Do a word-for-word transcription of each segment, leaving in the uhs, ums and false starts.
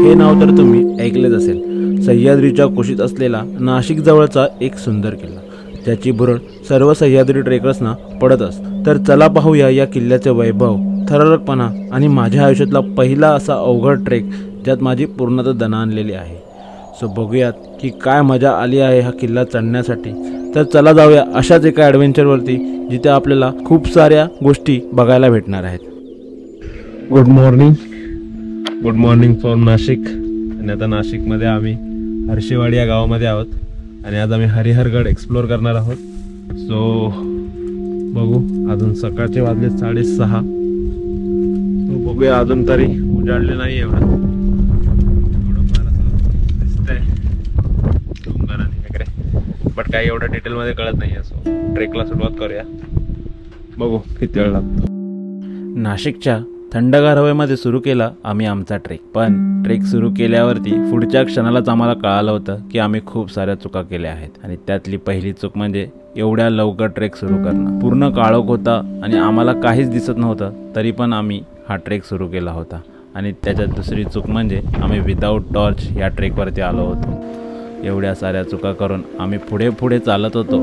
हे नाव तर तुम्ही ऐकलेच असेल। सह्याद्रीच्या कुशीत असलेला नाशिक जवळचा एक सुंदर किल्ला, ज्याची भुरळ सर्व सह्याद्री ट्रेकर्सना पडत असते। तर चला पाहूया या किल्ल्याचे वैभव, थरारकपणा आणि माझ्या आयुष्यातला पहिला असा अवघड ट्रेक ज्यात माझी पूर्णतः दना आणलेली आहे। सो बघूयात की काय मजा आली आहे हा किल्ला चढण्यासाठी। तर चला जाऊया अशाच एका ॲडव्हेंचरवरती, जिथे आपल्याला खूप साऱ्या गोष्टी बघायला भेटणार आहेत। Good morning, good morning from Nashik. आणि आता नाशिकमध्ये आम्ही हर्षेवाडी या गावामध्ये आहोत आणि आज आम्ही हरिहरगड एक्सप्लोर करणार आहोत। सो बघू, अजून सकाळचे वाजले साडेसहा। सो बघूया, अजून तरी उजाडले नाही एवढं, थोडंफार असं दिसतंय डोंगर आणि वगैरे, बट काही एवढं डिटेलमध्ये कळत नाही आहे। सो ट्रेकला सुरुवात करूया, बघू किती वेळ लागतो। नाशिकच्या थंडगार हवेमध्ये सुरू केला आम्ही आमचा ट्रेक, पण ट्रेक सुरू केल्यावरती पुढच्या क्षणालाच आम्हाला कळालं होतं की आम्ही खूप साऱ्या चुका केल्या आहेत। आणि त्यातली पहिली चूक म्हणजे एवढ्या लवकर ट्रेक सुरू करणं। पूर्ण काळोख होता आणि आम्हाला काहीच दिसत नव्हतं, तरी पण आम्ही हा ट्रेक सुरू केला होता। आणि त्याच्यात दुसरी चूक म्हणजे आम्ही विदाऊट टॉर्च या ट्रेकवरती आलो होतो। एवढ्या साऱ्या चुका करून आम्ही पुढे पुढे चालत होतो।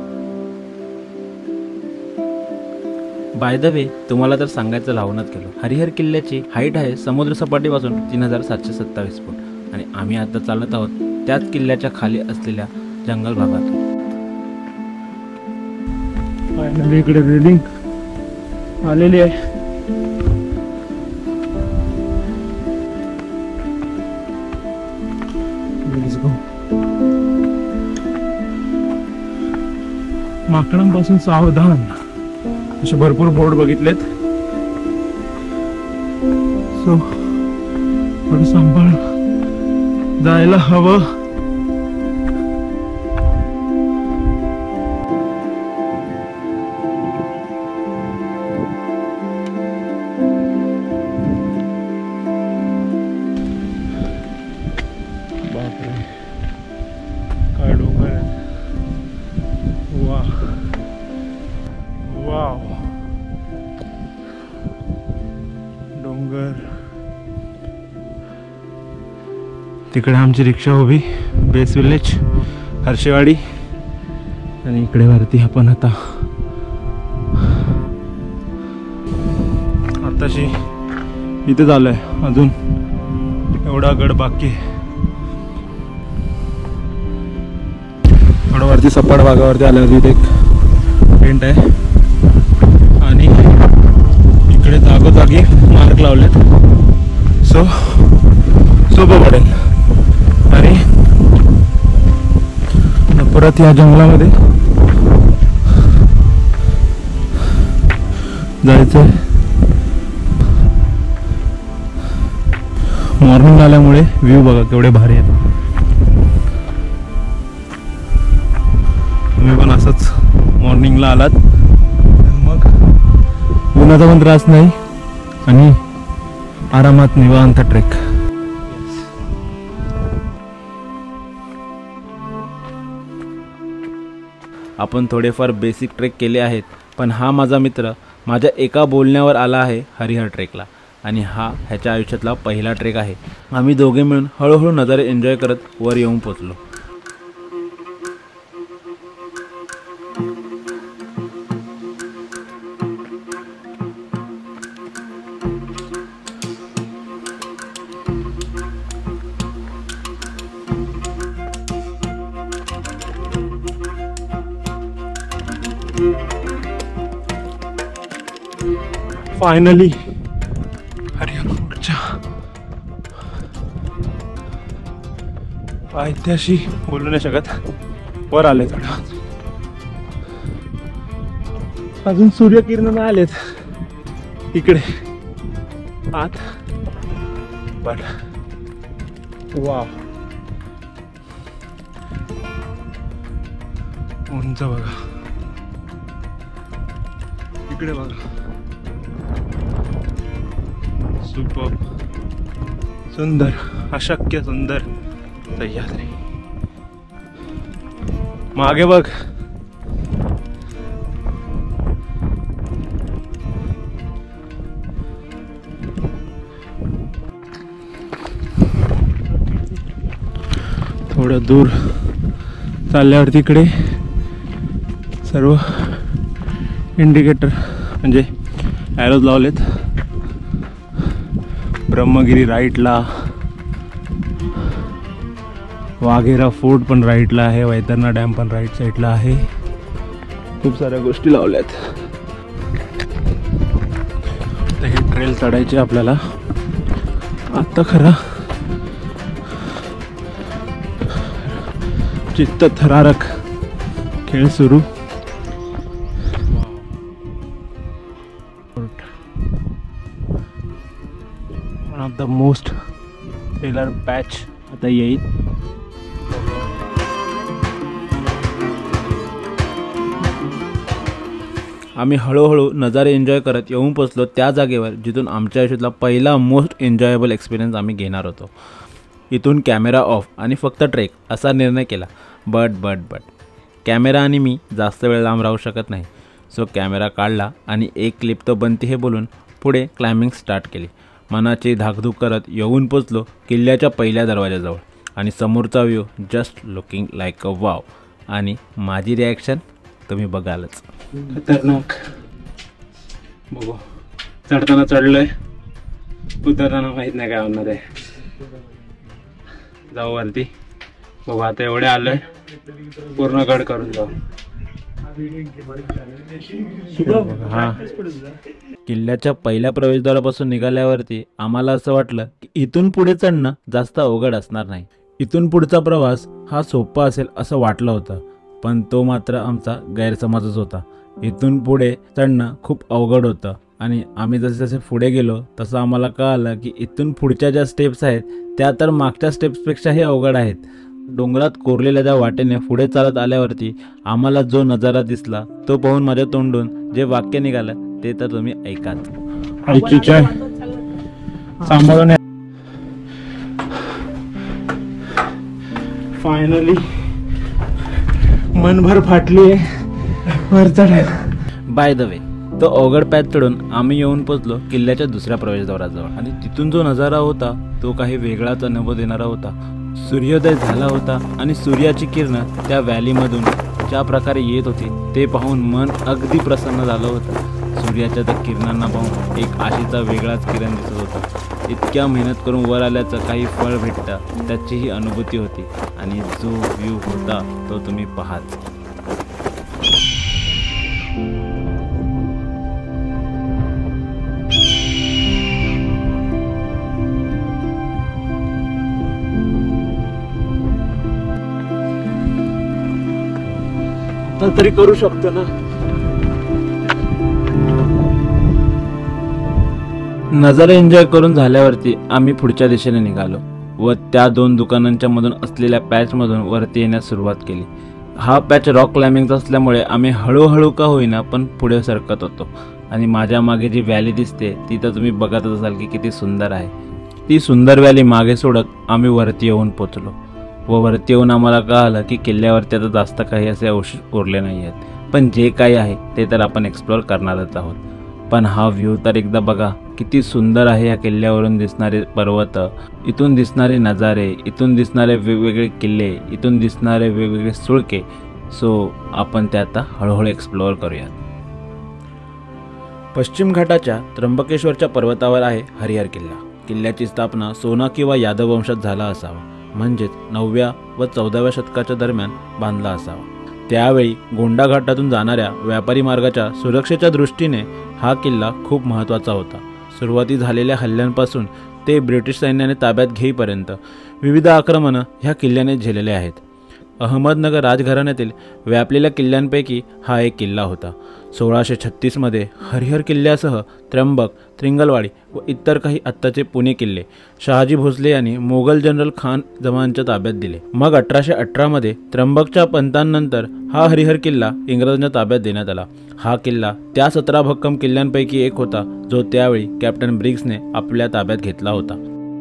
बाय द वे, तुम्हाला तर सांगायचं लावूनच गेलो, हरिहर किल्ल्याची हाईट आहे समुद्र सपाटीपासून तीन हजार सातशे सत्तावीस फूट आणि आम्ही आता चालत आहोत त्याच किल्ल्याच्या खाली असलेल्या जंगल भागात। फायनली इकडे रेलिंग आलेली आहे। माकडांपासून सावधान असे भरपूर बोर्ड बघितलेत। सो थोडं सांभाळ जायला हवं। बापरे, काय डोंगर आहे, वा वाव, डोंगर। तिकडे आमची रिक्षा उभी, बेस विलेज हर्षेवाडी, आणि इकडे वरती आपण आता आताशी इथे झालोय। अजून एवढा गड बाकी आहे। थोडं वरती सपाट भागावरती आल्यावर इथे एक टेंट आहे आणि इकडे जागोजागी मार्क लावलेत। सो सोपं पडेल। आणि परत या जंगलामध्ये जायचंय। मॉर्निंग आल्यामुळे व्ह्यू बघा केवढे भारी आहेत। तुम्ही पण असंच मॉर्निंगला आलात मग उन्हाचा पण त्रास नाही आणि आरामात निवांत ट्रेक। आपण थोडेफार बेसिक ट्रेक केले आहेत, पण हा माझा मित्र माझ्या एका बोलण्यावर आला आहे हरिहर ट्रेकला, आणि हा ह्याच्या आयुष्यातला पहिला ट्रेक आहे। आम्ही दोघे मिळून हळूहळू नजारे एन्जॉय करत वर येऊन पोचलो। फायनली हरिहरच्या पायथ्याशी बोलू नाही शकत, वर आले थोडं। अजून सूर्यकिरण नाही आलेत इकडे आत, बट वाव, उंच बघा इकडे बघा, सुपर सुंदर, अशक्य सुंदर सह्याद्री। मागे बघ, थोडं दूर चालल्यावर तिकडे सर्व इंडिकेटर म्हणजे ॲरोज लावलेत. ब्रह्मगिरी राईटला, वाघेरा फोर्ट पण राईटला आहे, वैतरणा डॅम पण राईट साईडला आहे. खूप साऱ्या गोष्टी लावल्यात. तर ही ट्रेल चढायची आपल्याला. आता खरा चित्त थरारक खेळ सुरू. One of the most tailor patch आता येईल. आम्ही हळूहळू नजारे एन्जॉय करत येऊन पोचलो त्या जागेवर जिथून आमच्या आयुष्यातला पहिला मोस्ट एन्जॉयबल एक्सपिरियन्स आम्ही घेणार होतो. इथून कॅमेरा ऑफ आणि फक्त ट्रेक असा निर्णय केला. बट बट बट कॅमेरा आणि मी जास्त वेळ लांब राहू शकत नाही. सो कॅमेरा काढला आणि एक क्लिप तो बनती हे बोलून पुढे क्लाइम्बिंग स्टार्ट केली. मनाची धाकधूक करत येऊन पोचलो किल्ल्याच्या पहिल्या दरवाजाजवळ आणि समोरचा view just looking like a wow. आणि माझी रिॲक्शन तुम्ही बघालच. खतरनाक. बघू चढताना चढलोय, उतरताना माहीत नाही काय होणार आहे. जाऊ वरती बघू. आता एवढे आलोय, पूर्ण गड करून जाऊ. हा किल्ल्याच्या पहिल्या प्रवेशद्वारापासून निघाल्यावरती आम्हाला असं वाटलं की इथून पुढे चढणं जास्त अवघड असणार नाही. इथून पुढचा प्रवास हा सोपा असेल असं वाटलं होतं, पण तो मात्र आमचा गैरसमजच होता. इथून पुढे चढणं खूप अवघड होतं आणि आम्ही जसे जसे पुढे गेलो तसं आम्हाला कळालं की इथून पुढच्या ज्या स्टेप्स आहेत त्या तर मागच्या स्टेप्सपेक्षाही अवघड आहेत. डोंगरात कोरलेल्या त्या वाटेने पुढे चालत आल्यावरती आम्हाला जो नजारा दिसला तो पाहून माझ्या तोंडून जे वाक्य निघालं ते तर तुम्ही ऐकाच. फायनली मनभर फाटली वर चढायला. बाय द वे तो अवघड पॅच चढून आम्ही येऊन पोचलो किल्ल्याच्या दुसऱ्या प्रवेशद्वाराजवळ आणि तिथून जो नजारा होता तो काही वेगळाच अनुभव देणारा होता. सूर्योदय झाला होता आणि सूर्याची किरणं त्या व्हॅलीमधून ज्या प्रकारे येत होती ते पाहून मन अगदी प्रसन्न झालं होतं. सूर्याच्या त्या किरणांना पाहून एक आशेचा वेगळाच किरण दिसत होता. इतक्या मेहनत करून वर आल्याचं काही फळ भेटतं त्याची ही अनुभूती होती आणि जो व्ह्यू होता तो तुम्ही पाहाच. तरी करू शकतो ना. नजारा एन्जॉय करून झाल्यावरती आम्ही पुढच्या दिशेने निघालो व त्या दोन दुकानांच्या मधून असलेल्या पॅच मधून वरती येण्यास सुरुवात केली. हा पॅच रॉक क्लाइम्बिंगचा असल्यामुळे आम्ही हळूहळू का होईना पण पुढे सरकत होतो आणि माझ्या मागे जी व्हॅली दिसते ती तर तुम्ही बघतच असाल की किती सुंदर आहे. ती सुंदर व्हॅली मागे सोडत आम्ही वरती येऊन पोचलो व वरती येऊन आम्हाला कळालं की किल्ल्यावरती आता जास्त काही असे अवशेष उरले नाही आहेत, पण जे काही आहे ते तर आपण एक्सप्लोअर करणारच आहोत. पण हा व्ह्यू तर एकदा बघा किती सुंदर आहे. या किल्ल्यावरून दिसणारे पर्वत, इथून दिसणारे नजारे, इथून दिसणारे वेगवेगळे किल्ले, इथून दिसणारे वेगवेगळे सुळके. सो आपण ते आता हळूहळू एक्सप्लोअर करूयात. पश्चिम घाटाच्या त्र्यंबकेश्वरच्या पर्वतावर आहे हरिहर किल्ला. किल्ल्याची स्थापना सोना किंवा यादव वंशात झाला असावा, म्हणजेच नवव्या व चौदाव्या शतकाच्या दरम्यान बांधला असावा. त्यावेळी गोंडा घाटातून जाणाऱ्या व्यापारी मार्गाच्या सुरक्षेच्या दृष्टीने हा किल्ला खूप महत्त्वाचा होता. सुरुवाती झालेल्या हल्ल्यांपासून ते ब्रिटिश सैन्याने ताब्यात घेईपर्यंत विविध आक्रमणं ह्या किल्ल्याने झेलले आहेत. अहमदनगर राजघराण्यातील व्यापलेल्या किल्ल्यांपैकी हा एक किल्ला होता. सोळाशे छत्तीसमध्ये हरिहर किल्ल्यासह त्र्यंबक, त्रिंगलवाडी व इतर काही आत्ताचे पुणे किल्ले शहाजी भोसले यांनी मोगल जनरल खान जमानच्या ताब्यात दिले. मग अठराशे अठरामध्ये त्र्यंबकच्या पंतांनंतर हा हरिहर किल्ला इंग्रजांच्या ताब्यात देण्यात आला. हा किल्ला त्या सतरा भक्कम किल्ल्यांपैकी एक होता जो त्यावेळी कॅप्टन ब्रिग्सने आपल्या ताब्यात घेतला होता.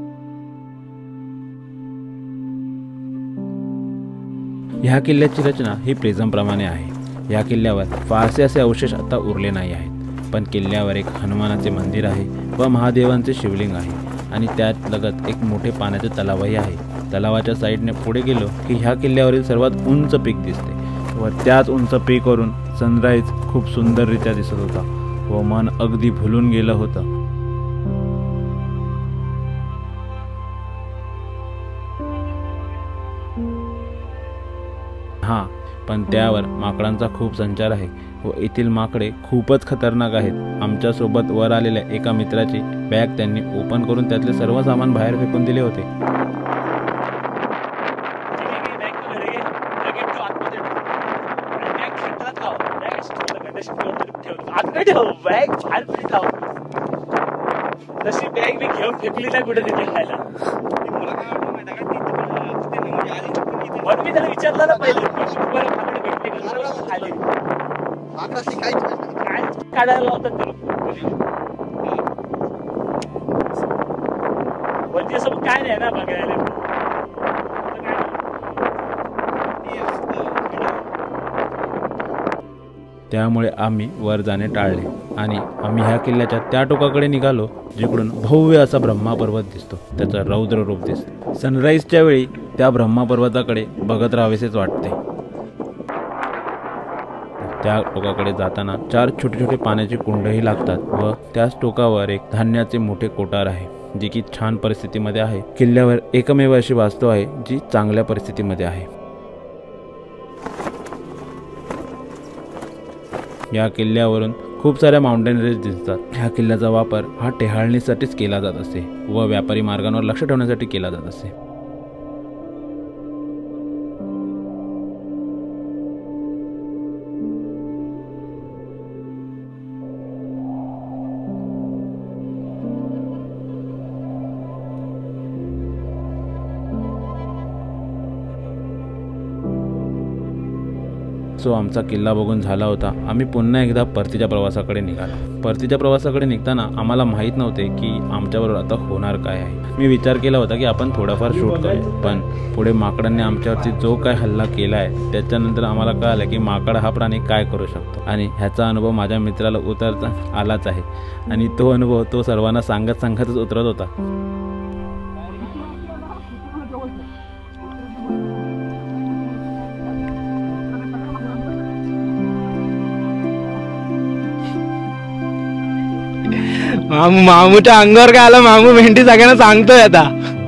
ह्या किल्ल्याची रचना ही प्रिझमप्रमाणे आहे. या किल्ल्यावर फारसे असे अवशेष आता उरले नाही आहेत, पण किल्ल्यावर एक हनुमानाचे मंदिर आहे व महादेवांचे शिवलिंग आहे आणि त्यात लगत एक मोठे पाण्याचे तलावही आहे. तलावाच्या साईडने पुढे गेलो की ह्या किल्ल्यावरील सर्वात उंच पीक दिसते व त्याच उंच पीकवरून सनराईज खूप सुंदररित्या दिसत होता व मन अगदी भुलून गेलं होतं. हां, पण त्यावर माकडांचा खूप संचार आहे व येथील माकडे खूपच खतरनाक आहेत. आमच्यासोबत वर आलेल्या एका मित्राची बॅग त्यांनी ओपन करून त्यातले सर्व सामान बाहेर फेकून दिले होते. तशी बॅग मी घेऊन फेकली नाही कुठे तिथे खायला. पण मी त्याला विचारलं ना पहिले काय काढायला लावतात ते वरती असं काय नाही ना बघायला. त्यामुळे आम्ही वर जाणे टाळले आणि आम्ही ह्या किल्ल्याच्या त्या टोकाकडे निघालो जिकडून भव्य असा ब्रह्मा पर्वत दिसतो, त्याचं रौद्र रूप दिसतं. सनराईजच्या वेळी त्या ब्रह्मा पर्वताकडे बघत राहावेसेच वाटते. त्या टोकाकडे जाताना चार छोटे छोटे पाण्याचे कुंडही लागतात व त्याच टोकावर एक धान्याचे मोठे कोठार आहे जे की छान परिस्थितीमध्ये आहे. किल्ल्यावर एकमेव अशी वास्तू आहे जी चांगल्या परिस्थितीमध्ये आहे. या किल्ल्यावरून खूप साऱ्या माउंटेन रेंज दिसतात. ह्या किल्ल्याचा वापर हा टेहाळणीसाठीच केला जात असे व व्यापारी मार्गांवर लक्ष ठेवण्यासाठी केला जात असे. सो आमचा किल्ला बघून झाला होता. आम्ही पुन्हा एकदा परतीच्या प्रवासाकडे निघालो. परतीच्या प्रवासाकडे निघताना आम्हाला माहीत नव्हते की आमच्याबरोबर आता होणार काय आहे. मी विचार केला होता की आपण थोडाफार शूट करू, पण पुढे माकडांनी आमच्यावरती जो काय हल्ला केला आहे त्याच्यानंतर आम्हाला कळालं की माकड हा प्राणी काय करू शकतो आणि ह्याचा अनुभव माझ्या मित्राला उतरता आलाच आहे आणि तो अनुभव तो सर्वांना सांगत सांगतच उतरत होता. मामू मामूच्या अंगावर काय आलं, मामू भेंडी सगळ्यांना सांगतोय आता.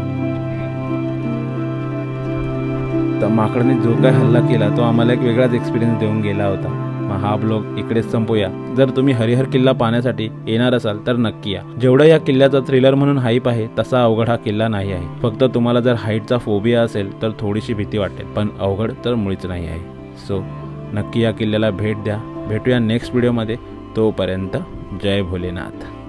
तर माकडाने जो काय हल्ला केला तो आम्हाला एक वेगळाच एक्सपिरियन्स देऊन गेला होता. मग हा ब्लॉग इकडेच संपूया. जर तुम्ही हरिहर किल्ला पाहण्यासाठी येणार असाल तर नक्की या. जेवढा या किल्ल्याचा थ्रिलर म्हणून हाईप आहे तसा अवघड हा किल्ला नाही आहे. फक्त तुम्हाला जर हाईटचा फोबिया असेल तर थोडीशी भीती वाटेल, पण अवघड तर मुळीच नाही आहे. सो नक्की या किल्ल्याला भेट द्या. भेटूया नेक्स्ट व्हिडिओमध्ये. तोपर्यंत जय भोलेनाथ.